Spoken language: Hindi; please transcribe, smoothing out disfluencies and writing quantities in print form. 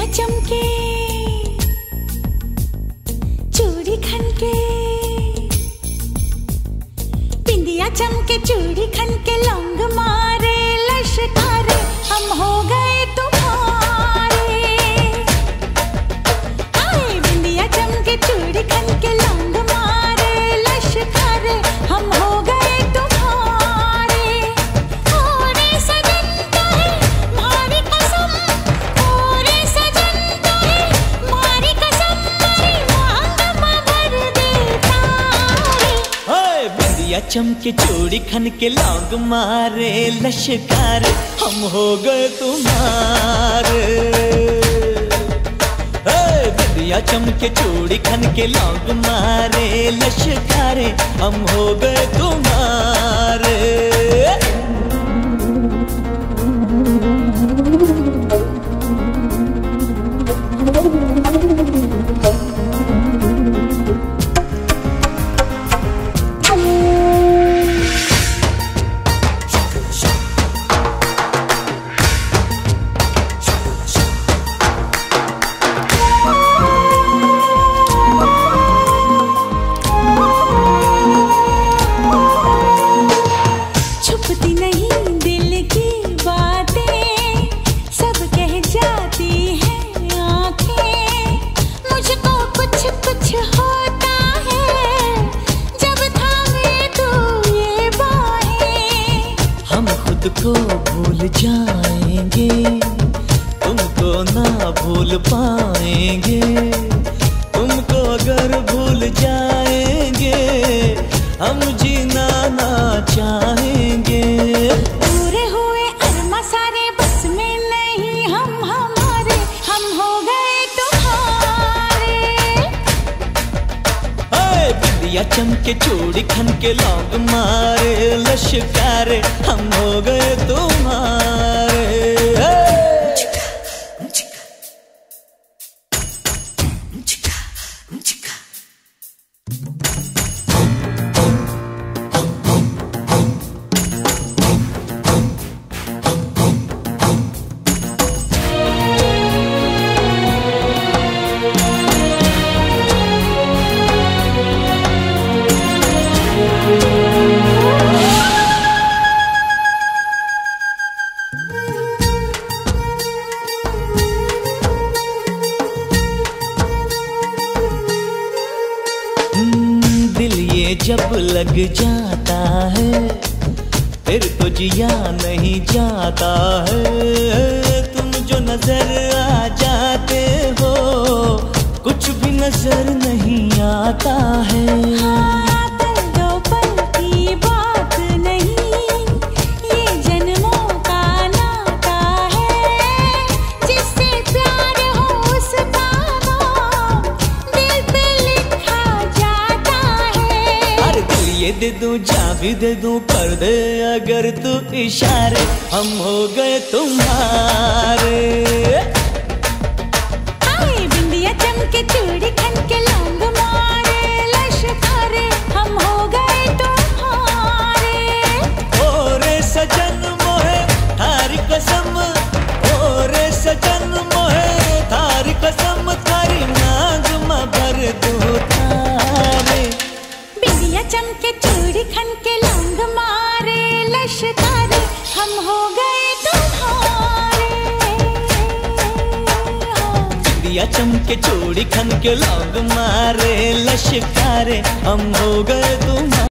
चमके चूड़ी खनके, बिंदिया चमके चूड़ी खनके, लौंग मारे लश्कारे, हम हो गए तुम्हारे। आए बिंदिया चमके चूड़ी खनके, लौंग मारे लश्कारे, हम हो गए तुम्हारे। ओरे सजन तो है मारी कसम, ओरे सजन तो है मारी कसम, मेरी मांग भर दे तारे। ओए बिंदिया चमके चूड़ी खनके, लौंग मारे लश्कारे, हम हो गए तुम्हारे। बिंदिया चमके चूड़ी खनके, लौंग मारे लश्कारे, हम हो गए तुम्हारे। छुपती नहीं दिल की बातें, सब कह जाती हैं आंखें। मुझको कुछ कुछ होता है जब थामे तू ये बाहें। हम खुद को भूल जाएंगे, तुमको ना भूल पाएंगे। तुमको अगर भूल जाएंगे, हम जीना ना चाहेंगे। पूरे हुए अरमा सारे बस में नहीं हम हमारे, हम हो गए तुम्हारे। बिंदिया चमके चूड़ी खनके, लौंग मारे लश्कारे, हम हो गए तुम्हारे। दिल ये जब लग जाता है, फिर तो जिया नहीं जाता है। तुम जो नजर आ जाते हो, कुछ भी नजर नहीं आता है। हाँ, पल दो पल की बात नहीं, ये जन्मों का नाता है। जिससे प्यार हो उसका नाम दिल पे लिखा जाता है। अरे दिल ये दे दूं, जा भी दे दूं, कर दे अगर तू इशारे, हम हो गए तुम्हारे। आए बिंदिया चमके चूड़ी खनके, लौंग मारे लश्कारे, हम हो गए तुम्हारे। ओरे सजन मोहे थारी कसम, ओरे सजन मोहे थारी कसम, थारी मांग में भर दूं तारे। बिंदिया चमके चूड़ी खनके, लौंग मारे लश्कारे, हम हो गए तुम्हारे। बिंदिया चमके चूड़ी खनके, लौंग मारे लश्कारे, हम हो गए तुम्हारे।